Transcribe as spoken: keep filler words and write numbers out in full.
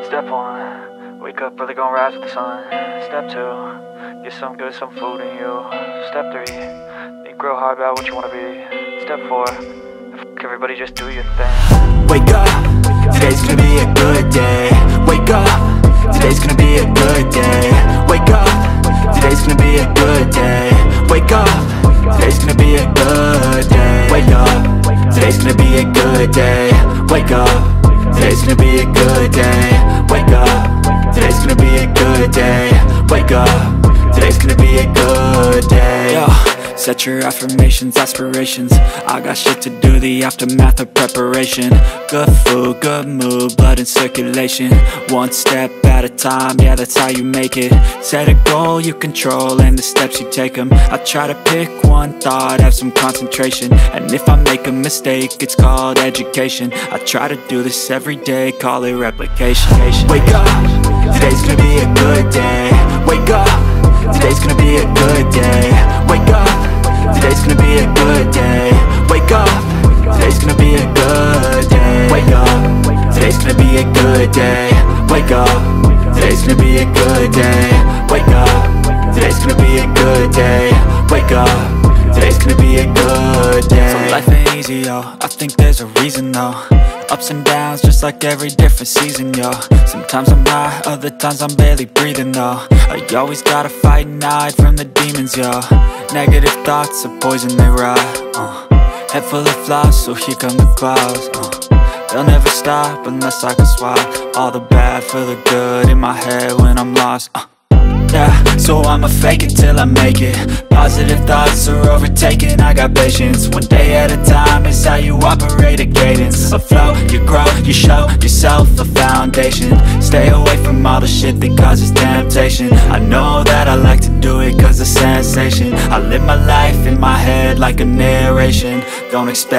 Step one, wake up early, gonna rise with the sun. Step two, get some good, some food in you. Step three, think real hard about what you wanna be. Step four, f everybody, just do your thing. Wake up, today's gonna be a good day. Wake up, today's gonna be a good day. Wake up, today's gonna be a good day. Wake up, today's gonna be a good day. Wake up, today's gonna be a good day. Wake up, today's gonna be a good day. Wake up, today's gonna be a good day. Wake up, today's gonna be a good day. Yo, set your affirmations, aspirations. I got shit to do, the aftermath of preparation. Good food, good mood, blood in circulation. One step at a time, yeah, that's how you make it. Set a goal you control and the steps you take them. I try to pick one thought, have some concentration. And if I make a mistake, it's called education. I try to do this every day, call it replication. Wake up, today's gonna be a good day. Wake up, today's gonna be a good day. Wake up, today's gonna be a good day. Wake up, today's gonna be a good day. Wake up, today's gonna be a good day. Wake up, today's gonna be a good day. Wake up, today's gonna be a good day. Wake up, today's gonna be a good day. So life ain't easy, yo, I think there's a reason though. Ups and downs, just like every different season, yo. Sometimes I'm high, other times I'm barely breathing, though. I always gotta fight and hide from the demons, yo. Negative thoughts are poison, they rot, uh. Head full of flaws, so here come the clouds, uh. They'll never stop unless I can swap all the bad for the good in my head when I'm lost, uh. Yeah, so I'ma fake it till I make it. Positive thoughts are overtaken, I got patience. One day at a time is how you operate a cadence. A flow, you grow, you show yourself a foundation. Stay away from all the shit that causes temptation. I know that I like to do it cause it's sensation. I live my life in my head like a narration. Don't expect